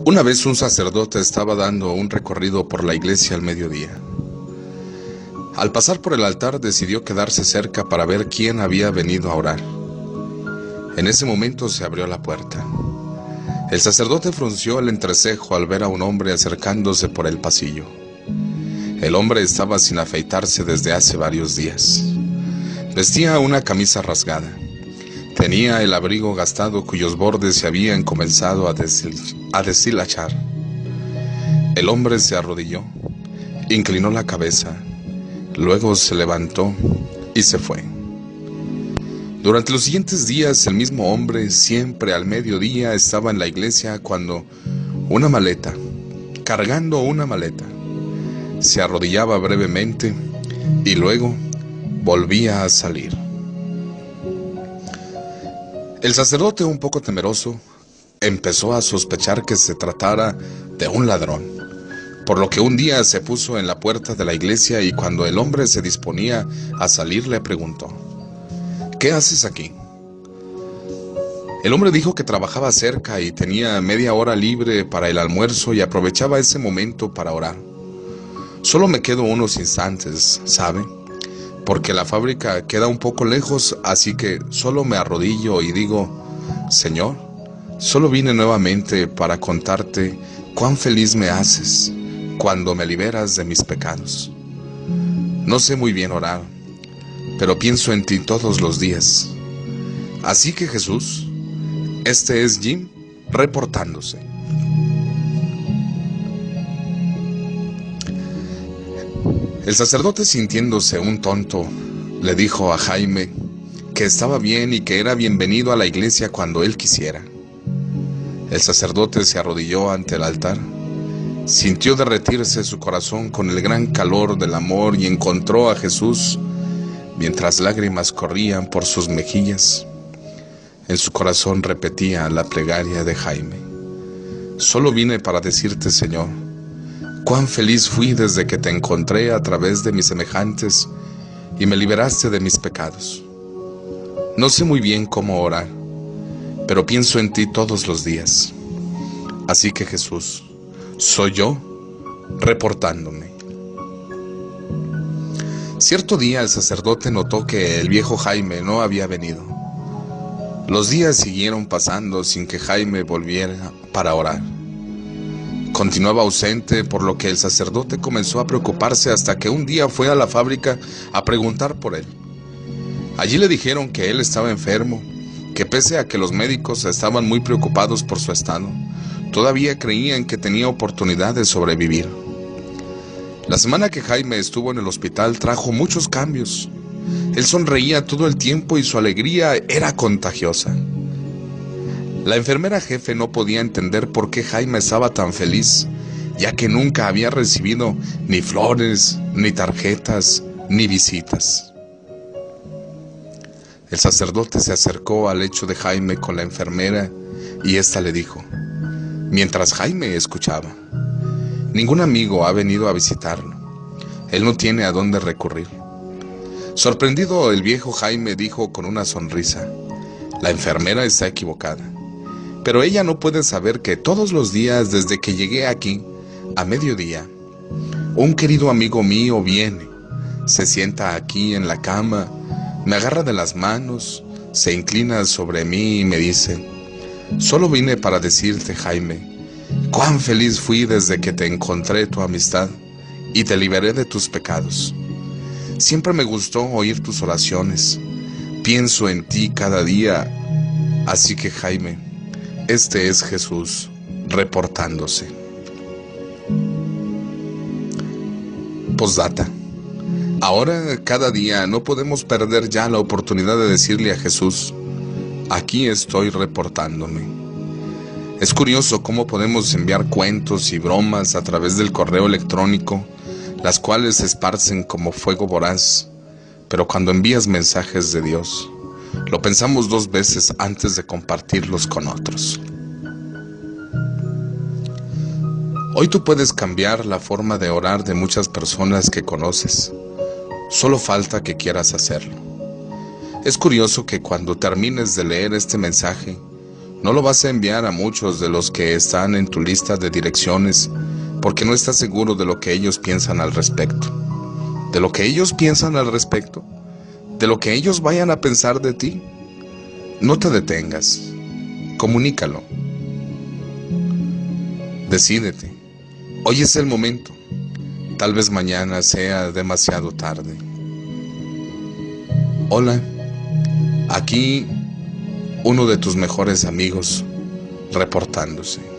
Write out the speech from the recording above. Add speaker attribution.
Speaker 1: Una vez un sacerdote estaba dando un recorrido por la iglesia al mediodía. Al pasar por el altar decidió quedarse cerca para ver quién había venido a orar. En ese momento se abrió la puerta. El sacerdote frunció el entrecejo al ver a un hombre acercándose por el pasillo. El hombre estaba sin afeitarse desde hace varios días. Vestía una camisa rasgada. Tenía el abrigo gastado cuyos bordes se habían comenzado a deshilachar. El hombre se arrodilló, inclinó la cabeza, luego se levantó y se fue. Durante los siguientes días, el mismo hombre, siempre al mediodía, estaba en la iglesia cuando cargando una maleta, se arrodillaba brevemente y luego volvía a salir. El sacerdote, un poco temeroso, empezó a sospechar que se tratara de un ladrón, por lo que un día se puso en la puerta de la iglesia y cuando el hombre se disponía a salir le preguntó: ¿qué haces aquí? El hombre dijo que trabajaba cerca y tenía media hora libre para el almuerzo y aprovechaba ese momento para orar. Solo me quedo unos instantes, ¿sabe? Porque la fábrica queda un poco lejos, así que solo me arrodillo y digo: Señor, solo vine nuevamente para contarte cuán feliz me haces cuando me liberas de mis pecados. No sé muy bien orar, pero pienso en ti todos los días. Así que Jesús, este es Jim reportándose. El sacerdote, sintiéndose un tonto, le dijo a Jaime que estaba bien y que era bienvenido a la iglesia cuando él quisiera. El sacerdote se arrodilló ante el altar, sintió derretirse su corazón con el gran calor del amor y encontró a Jesús mientras lágrimas corrían por sus mejillas. En su corazón repetía la plegaria de Jaime: solo vine para decirte, Señor, cuán feliz fui desde que te encontré a través de mis semejantes y me liberaste de mis pecados. No sé muy bien cómo orar, pero pienso en ti todos los días. Así que Jesús, soy yo reportándome. Cierto día el sacerdote notó que el viejo Jaime no había venido. Los días siguieron pasando sin que Jaime volviera para orar. Continuaba ausente, por lo que el sacerdote comenzó a preocuparse hasta que un día fue a la fábrica a preguntar por él. Allí le dijeron que él estaba enfermo, que pese a que los médicos estaban muy preocupados por su estado, todavía creían que tenía oportunidad de sobrevivir. La semana que Jaime estuvo en el hospital trajo muchos cambios. Él sonreía todo el tiempo y su alegría era contagiosa. La enfermera jefe no podía entender por qué Jaime estaba tan feliz, ya que nunca había recibido ni flores, ni tarjetas, ni visitas. El sacerdote se acercó al lecho de Jaime con la enfermera y ésta le dijo, mientras Jaime escuchaba: ningún amigo ha venido a visitarlo. Él no tiene a dónde recurrir. Sorprendido, el viejo Jaime dijo con una sonrisa: la enfermera está equivocada. Pero ella no puede saber que todos los días desde que llegué aquí, a mediodía, un querido amigo mío viene, se sienta aquí en la cama, me agarra de las manos, se inclina sobre mí y me dice: solo vine para decirte, Jaime, cuán feliz fui desde que te encontré tu amistad y te liberé de tus pecados. Siempre me gustó oír tus oraciones, pienso en ti cada día, así que Jaime, este es Jesús reportándose. Postdata. Ahora, cada día, no podemos perder ya la oportunidad de decirle a Jesús: aquí estoy reportándome. Es curioso cómo podemos enviar cuentos y bromas a través del correo electrónico, las cuales se esparcen como fuego voraz, pero cuando envías mensajes de Dios, lo pensamos dos veces antes de compartirlos con otros. Hoy tú puedes cambiar la forma de orar de muchas personas que conoces. Solo falta que quieras hacerlo. Es curioso que cuando termines de leer este mensaje, No lo vas a enviar a muchos de los que están en tu lista de direcciones porque no estás seguro de lo que ellos piensan al respecto. De lo que ellos piensan al respecto. De lo que ellos vayan a pensar de ti. No te detengas. Comunícalo. Decídete. Hoy es el momento. Tal vez mañana sea demasiado tarde. Hola. Aquí uno de tus mejores amigos reportándose.